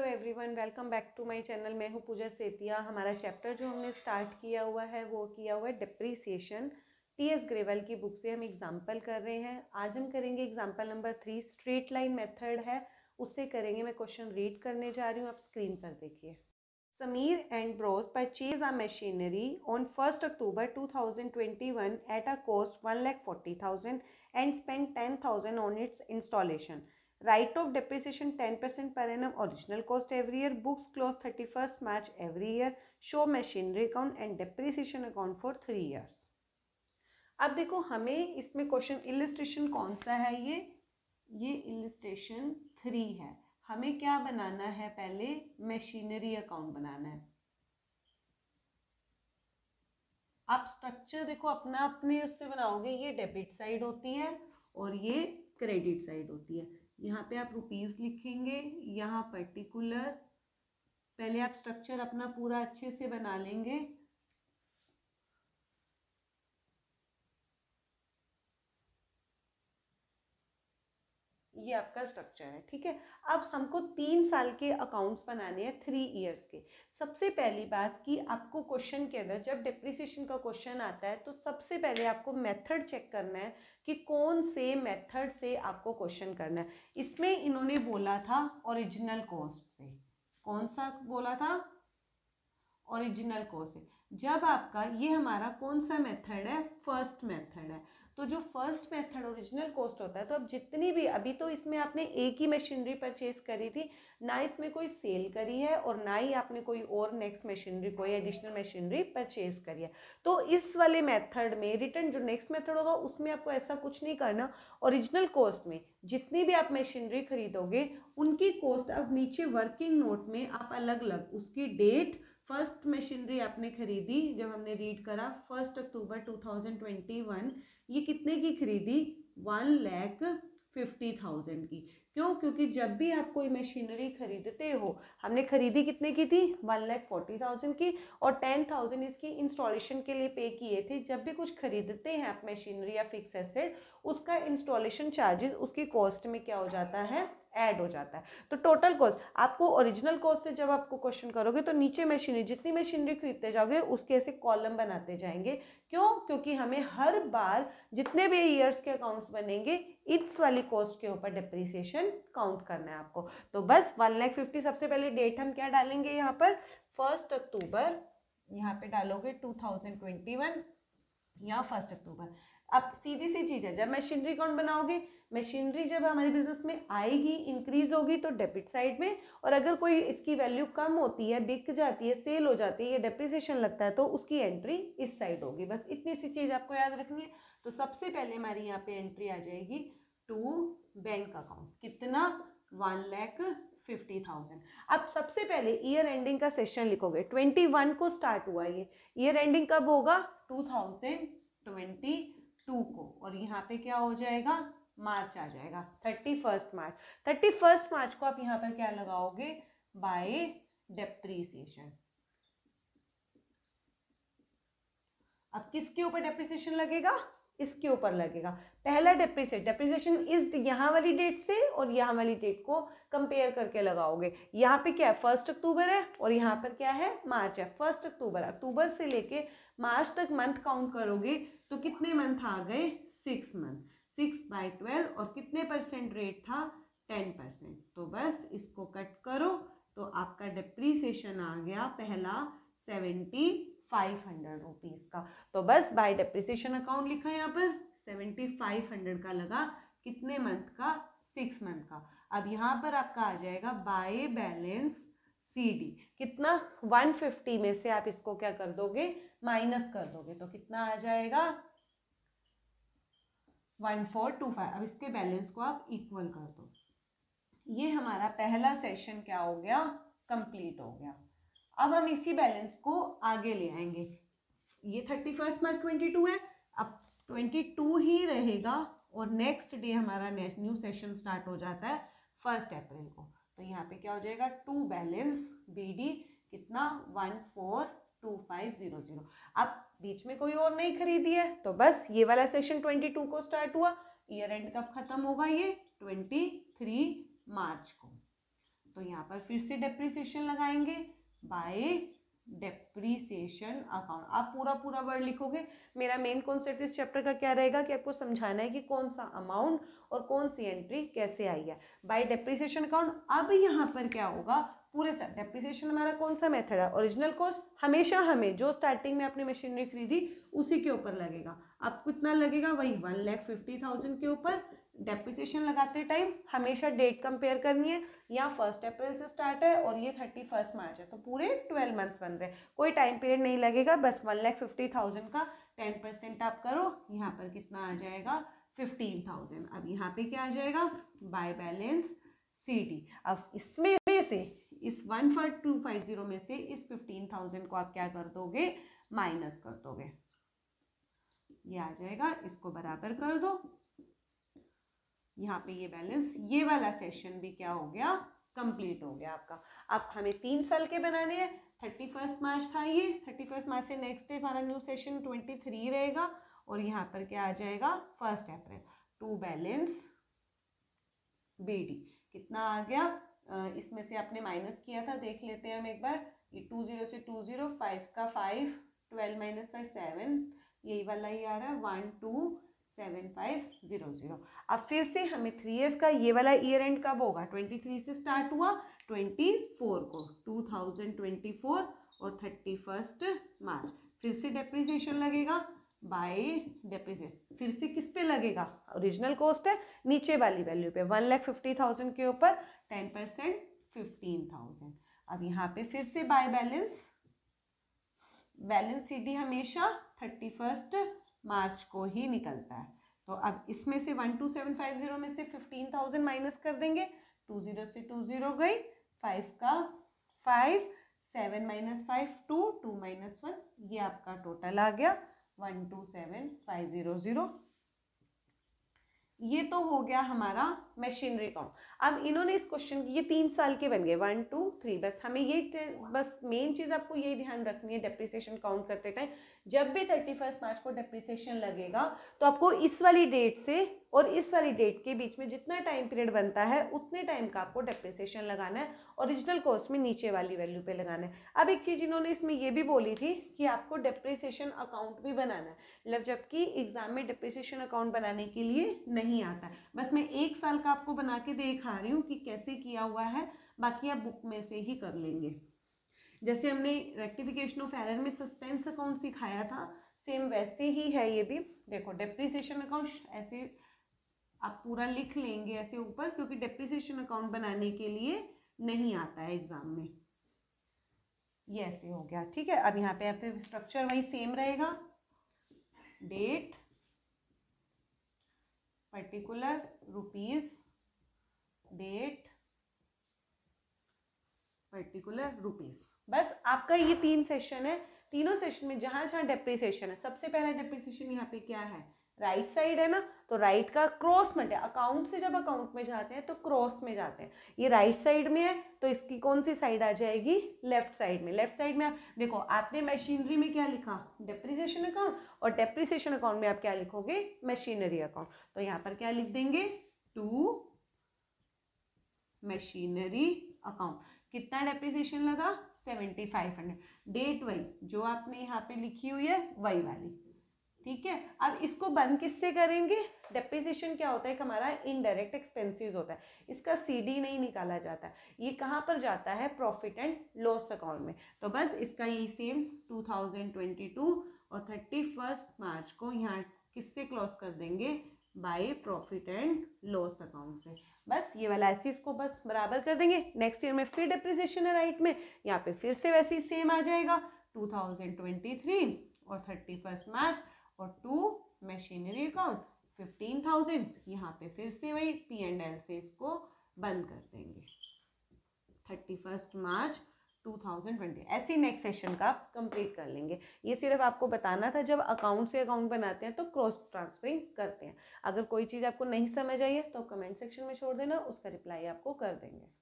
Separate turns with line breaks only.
Everyone, welcome back to my channel. मैं हूं पूजा सेतिया। हमारा चैप्टर जो हमने स्टार्ट किया हुआ है वो किया हुआ है डिप्रिसिएशन। टीएस ग्रेवल की बुक से हम एग्जांपल कर रहे हैं। आज हम करेंगे example number 3, straight line method है, उससे करेंगे। मैं क्वेश्चन रीड करने जा रही हूँ, आप स्क्रीन पर देखिए। Sameer and bros purchase a machinery on 1 October 2021 at a cost 1,40,000 and spent 10,000 on its installation. Write off depreciation 10% per annum original cost every year. Books close 31st March every year. Show machinery account and depreciation account for 3 years. अब देखो हमें इसमें question illustration कौन सा है, ये illustration 3 है। हमें क्या बनाना है, पहले मशीनरी अकाउंट बनाना है। आप स्ट्रक्चर देखो अपना अपने उससे बनाओगे। ये डेबिट साइड होती है और ये क्रेडिट साइड होती है। यहाँ पे आप रुपीस लिखेंगे, यहाँ पर्टिकुलर। पहले आप स्ट्रक्चर अपना पूरा अच्छे से बना लेंगे। ये आपका स्ट्रक्चर है, ठीक है। अब हमको 3 साल के अकाउंट्स बनाने हैं, 3 इयर्स के। सबसे पहली बात कि आपको क्वेश्चन के अंदर जब डिप्रिसिएशन का क्वेश्चन आता है तो सबसे पहले आपको मेथड चेक करना है कि कौन से मेथड से आपको क्वेश्चन करना है। इसमें इन्होंने बोला था ओरिजिनल कॉस्ट से। कौन सा बोला था? ओरिजिनल कॉस्ट से। जब आपका ये हमारा कौन सा मेथड है? फर्स्ट मेथड है। तो जो फर्स्ट मेथड ओरिजिनल कॉस्ट होता है, तो अब जितनी भी, अभी तो इसमें आपने एक ही मशीनरी परचेज करी थी, ना इसमें कोई सेल करी है और ना ही आपने कोई और नेक्स्ट मशीनरी, कोई एडिशनल मशीनरी परचेज करी है। तो इस वाले मेथड में रिटर्न जो नेक्स्ट मेथड होगा उसमें आपको ऐसा कुछ नहीं करना। ओरिजिनल कॉस्ट में जितनी भी आप मशीनरी खरीदोगे उनकी कॉस्ट अब नीचे वर्किंग नोट में आप अलग अलग उसकी डेट, फर्स्ट मशीनरी आपने खरीदी जब हमने रीड करा 1 अक्टूबर 2021, ये कितने की खरीदी? 1,50,000 की। क्यों? क्योंकि जब भी आप कोई मशीनरी खरीदते हो, हमने खरीदी कितने की थी? 1,40,000 की, और 10,000 इसकी इंस्टॉलेशन के लिए पे किए थे। जब भी कुछ खरीदते हैं आप मशीनरी या फिक्स एसेट, उसका इंस्टॉलेशन चार्जेस उसकी कॉस्ट में क्या हो जाता है? ऐड हो जाता है। तो टोटल कॉस्ट आपको ओरिजिनल कॉस्ट से जब आपको क्वेश्चन करोगे तो नीचे मशीनरी, जितनी मशीनरी खरीदते जाओगे उसके ऐसे कॉलम बनाते जाएंगे। क्यों? क्योंकि हमें हर बार जितने भी ईयर्स के अकाउंट्स बनेंगे इस वाली कॉस्ट के ऊपर डिप्रिसिएशन काउंट करना है आपको। तो बस 1,50,000 सबसे पहले डेट हम क्या डालेंगे यहाँ पर? 1 अक्टूबर, यहाँ पे डालोगे 2021 या 1 अक्टूबर। अब सीधी सी चीज है, जब मशीनरी अकाउंट बनाओगे, मशीनरी जब हमारे बिजनेस में आएगी, इंक्रीज होगी तो डेबिट साइड में, और अगर कोई इसकी वैल्यू कम होती है, बिक जाती है, सेल हो जाती है, ये डेप्रिसिएशन लगता है, तो उसकी एंट्री इस साइड होगी। बस इतनी सी चीज आपको याद रखनी है। तो सबसे पहले हमारी यहाँ पे एंट्री आ जाएगी टू बैंक अकाउंट। कितना? 1,50,000। अब सबसे पहले ईयर एंडिंग का सेशन लिखोगे। 21 को स्टार्ट हुआ ये, ईयर एंडिंग कब होगा? 2022 को, और यहाँ पे क्या हो जाएगा? मार्च आ जाएगा, 31 मार्च। 31 मार्च को आप यहाँ पर क्या लगाओगे? By depreciation. अब किसके ऊपर डेप्रिसिएशन लगेगा? इसके ऊपर लगेगा। पहला डेप्रिसिएशन इस यहाँ वाली डेट से और यहाँ वाली डेट को कंपेयर करके लगाओगे। यहाँ पे क्या है? 1 अक्टूबर है और यहाँ पर क्या है? मार्च है। 1 अक्टूबर, अक्टूबर से लेके मार्च तक मंथ काउंट करोगे तो कितने मंथ आ गए? 6 मंथ। 6/12, और कितने परसेंट रेट था? 10%। तो बस इसको कट करो तो आपका डिप्रिसिएशन आ गया पहला 7,500 रुपीज का। तो बस बाय डेप्रिसिएशन अकाउंट लिखा है यहाँ पर, 7,500 का लगा। कितने मंथ का? 6 मंथ का। अब यहाँ पर आपका आ जाएगा बाय बैलेंस CD। कितना? 150 में से आप इसको क्या कर दोगे? माइनस कर दोगे, तो कितना आ जाएगा? 1,425। अब इसके बैलेंस को आप इक्वल कर दो। ये हमारा पहला सेशन क्या हो गया? कंप्लीट हो गया। अब हम इसी बैलेंस को आगे ले आएंगे। ये 31 मार्च 22 है, अब 22 ही रहेगा, और नेक्स्ट डे हमारा न्यू सेशन स्टार्ट हो जाता है 1 अप्रैल को। तो यहाँ पे क्या हो जाएगा? टू बैलेंस BD कितना? 1,42500। अब बीच में कोई और नहीं खरीदी है, तो बस ये वाला सेशन 22 को स्टार्ट हुआ। ईयर एंड कब खत्म होगा? ये 23 मार्च को। तो तो यहाँ पर फिर से डेप्रिसिएशन लगाएंगे बाय डेप्रिसिएशन अकाउंट। आप पूरा पूरा वर्ड लिखोगे। मेरा मेन कॉन्सेप्ट इस चैप्टर का क्या रहेगा कि आपको समझाना है कि कौन सा अमाउंट और कौन सी एंट्री कैसे आई है बाय डेप्रिसिएशन अकाउंट। अब यहाँ पर क्या होगा, पूरे साथ डेप्रिसिएशन हमारा कौन सा मेथड है, ओरिजिनल कॉस्ट हमेशा हमें जो स्टार्टिंग में आपने मशीनरी खरीदी उसी के ऊपर लगेगा। अब कितना लगेगा, वही 1,50,000 के ऊपर। डेप्रिसिएशन लगाते टाइम हमेशा डेट कंपेयर करनी है। यहाँ 1 अप्रैल से स्टार्ट है और ये 31 मार्च है, तो पूरे 12 मंथ्स बन रहे हैं, कोई टाइम पीरियड नहीं लगेगा। बस 1,50,000 का 10% आप करो, यहाँ पर कितना आ जाएगा 15,000। अब यहाँ पे क्या आ जाएगा, बाय बैलेंस CD। अब इसमें से इस 1,250 में से इस 15,000 को आप क्या कर दोगे, माइनस कर दोगे। ये आ जाएगा, इसको बराबर कर दो। यहाँ पे ये बैलेंस, ये वाला सेशन भी क्या हो गया, कंप्लीट हो गया आपका। अब हमें 3 साल के बनाने हैं। 31 मार्च था ये, 31 मार्च से नेक्स्ट डे हमारा न्यू सेशन 23 रहेगा और यहाँ पर क्या आ जाएगा 1 अप्रैल। टू बैलेंस BD कितना आ गया, इसमें से आपने माइनस किया था, देख लेते हैं हम एक बार। ये 20 से 20, 5 का 5, 12 - 5 7, यही वाला ही आ रहा है 127500। अब फिर से हमें 3 ईयर्स का ये वाला ईयर एंड कब होगा, 23 से स्टार्ट हुआ, 24 को 2024 और 31 मार्च। फिर से डेप्रिसिएशन लगेगा बाय डेप्रिसिएशन। फिर से किस पे लगेगा, ओरिजिनल कॉस्ट है नीचे वाली वैल्यू पे, 1,50,000 के ऊपर 10% 15,000। अब यहाँ पे फिर से बाय बैलेंस CD हमेशा 31 मार्च को ही निकलता है। तो अब इसमें से 12750 में से 15,000 माइनस कर देंगे। 20 से 20 गई, 5 का 5, 7 - 5 2, 2 - 1, ये आपका टोटल आ गया 127,500। ये तो हो गया हमारा मशीनरी अकाउंट। अब इन्होंने इस क्वेश्चन की, ये 3 साल के बन गए, 1 2 3। बस हमें ये, बस मेन चीज़ आपको ये ध्यान रखनी है डेप्रिसिएशन काउंट करते टाइम, जब भी 31 मार्च को डेप्रिसिएशन लगेगा तो आपको इस वाली डेट से और इस वाली डेट के बीच में जितना टाइम पीरियड बनता है उतने टाइम का आपको डेप्रिसिएशन लगाना है। ओरिजिनल कॉस्ट में नीचे वाली वैल्यू पे लगाना है। अब एक चीज़ इन्होंने इसमें ये भी बोली थी कि आपको डेप्रिसिएशन अकाउंट भी बनाना है, मतलब जबकि एग्जाम में डेप्रिसिएशन अकाउंट बनाने के लिए नहीं आता है। बस मैं 1 साल का आपको बना के दिखा रही हूँ कि कैसे किया हुआ है, बाकी आप बुक में से ही कर लेंगे। जैसे हमने रेक्टिफिकेशन ऑफ एरर में सस्पेंस अकाउंट सिखाया था, सेम वैसे ही है ये भी। देखो डेप्रिसिएशन अकाउंट ऐसे आप पूरा लिख लेंगे ऐसे ऊपर, क्योंकि डेप्रिसिएशन अकाउंट बनाने के लिए नहीं आता है एग्जाम में। ये ऐसे हो गया, ठीक है। अब यहाँ पे आपके स्ट्रक्चर वही सेम रहेगा, date particulars rupees, date particulars rupees. बस आपका ये 3 सेशन है। तीनों सेशन में जहां जहां डेप्रिसिएशन है, सबसे पहला डेप्रिसिएशन यहाँ पे क्या है, राइट साइड है ना, तो राइट का क्रॉस में, अकाउंट से जब अकाउंट में जाते हैं तो क्रॉस में जाते हैं। ये राइट साइड में है तो इसकी कौन सी साइड आ जाएगी, लेफ्ट साइड में। लेफ्ट साइड में आप देखो, आपने मशीनरी में क्या लिखा, डेप्रिसिएशन अकाउंट, और डेप्रिसिएशन अकाउंट में आप क्या लिखोगे, मशीनरी अकाउंट। तो यहाँ पर क्या लिख देंगे, टू मशीनरी अकाउंट। कितना डेप्रिसिएशन लगा, 7,500। डेट वही जो आपने यहाँ पे लिखी हुई है वही वाली, ठीक है। अब इसको बंद किससे करेंगे, डेप्रिसिएशन क्या होता है, हमारा इनडायरेक्ट एक्सपेंसेस होता है, इसका CD नहीं निकाला जाता, ये कहाँ पर जाता है, प्रॉफिट एंड लॉस अकाउंट में। तो बस इसका यही सेम 2022 और 31 मार्च को यहाँ किससे क्लोज कर देंगे, by profit and loss account से। बस ये वाला ऐसे इसको बस बराबर कर देंगे। नेक्स्ट ईयर में फिर डेप्रिसिएशन है राइट में, यहाँ पे फिर से वैसे ही सेम आ जाएगा 2023 और 31 मार्च, और टू मशीनरी अकाउंट 15,000। यहाँ पे फिर से वही P&L से इसको बंद कर देंगे 31 मार्च 2020। ऐसे नेक्स्ट सेशन का कंप्लीट कर लेंगे। ये सिर्फ आपको बताना था, जब अकाउंट से अकाउंट बनाते हैं तो क्रॉस ट्रांसफरिंग करते हैं। अगर कोई चीज़ आपको नहीं समझ आई है तो कमेंट सेक्शन में छोड़ देना, उसका रिप्लाई आपको कर देंगे।